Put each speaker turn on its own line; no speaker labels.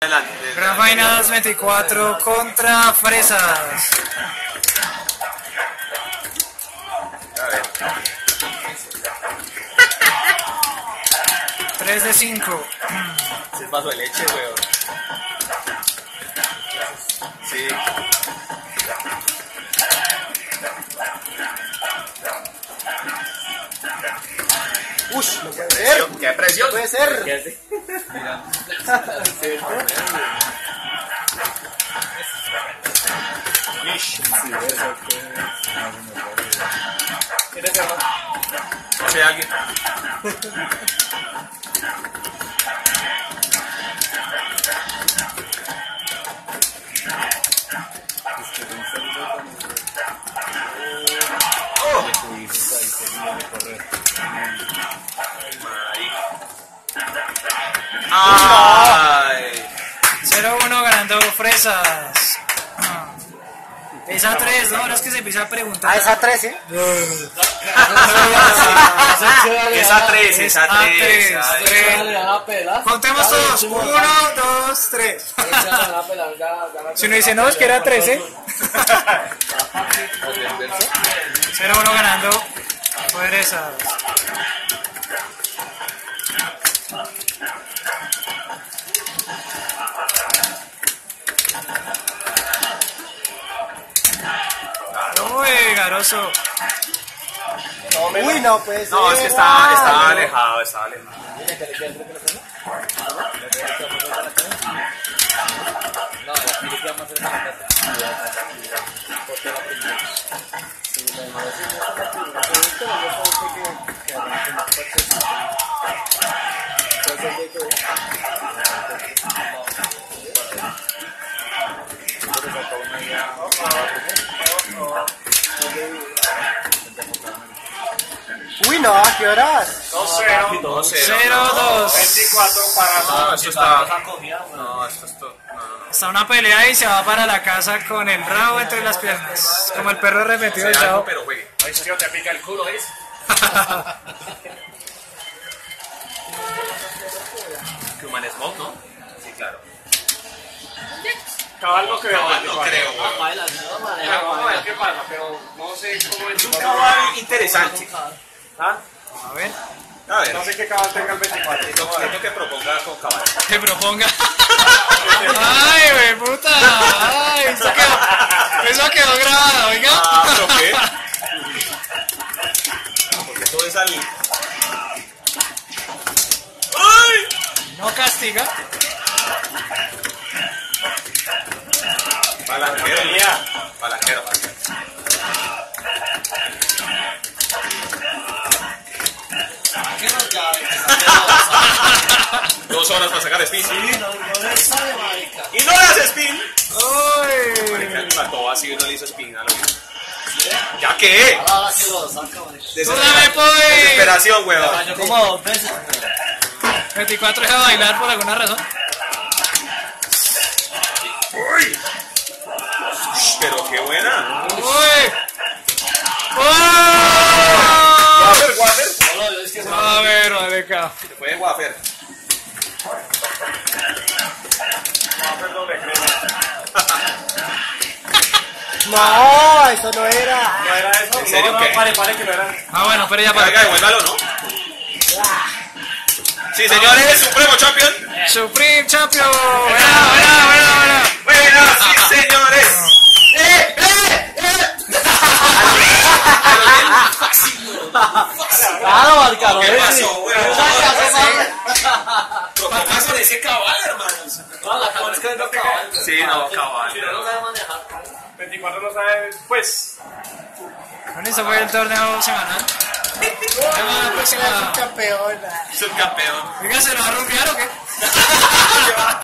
Gran Final 24 contra Fresas.
A ver.
3 de 5.
Ese es vaso de leche, weón. Sí.
Ush, no puede ser.
¡Qué presión!
No puede ser.
¿Qué hace? No sé, alguien. ¡Ay!
0-1 ganando Fresas. Pisa 3, no, no es que se empieza a preguntar.
Ah, esa 13.
Esa 3, esa 3.
Contemos todos. 1, 2, 3. Si uno dice no, es que era 13. 0-1 ganando Fresas. Uy, Garoso.
Uy, no puede ser.
No, es que estaba alejado, estaba alejado.
Uy, no, ¿a qué horas?
2-0.
0-2.
24 para... No, esto está... No, esto es todo...
Está una pelea y se va para la casa con el rabo entre las piernas. Como el perro arrepentido del chavo.
pero juegue.
Ay, tío, te pica el culo, ¿ves?
Human Smoke, ¿no? Sí, claro.
Cabal no creo.
No, no creo.
Pero vamos a ver qué pasa, pero no sé cómo es
Es un cabal interesante.
¿Ah?
A ver,
A ver,
No sé qué cabal tenga el 24.
necesito que proponga con cabal.
que proponga. Ay, wey, puta. Ay, eso quedó grabado, oiga.
Ah, ¿pero qué? Porque todo es al... ¡Ay!
No castiga.
Palanquero. Palanquero. 2 horas para sacar spin. Y no le hace spin.
Uy.
Marica, el plató así y no le hizo spin. ¿Ya qué?
Dame, pues.
Desesperación, weón.
Yo como 2 veces.
24 deja de bailar por alguna razón.
Uy. Pero qué buena.
Uy.
Wafer.
A ver, marica.
Se fue de Wafer.
No, eso no era.
¿No era eso?
¿En serio
No,
qué?
pare que no era.
Ah, bueno, pero ya
Venga,
para.
devuélvalo, ¿no? Sí, señores, Supremo Champion.
Supreme Champion. Buena.
Buenas, sí, señores.
Claro, marcado.
¿Qué pasó, weón? ¿Qué de ese cabal, hermanos?
No, la cabal es que no cabal.
Sí, no, cabal.
Si no lo sabe manejar.
24 no sabes, pues.
Bueno, eso fue el torneo semanal. La próxima.
Campeona.
Subcampeón.
Oiga, ¿se lo va a rumbear o qué?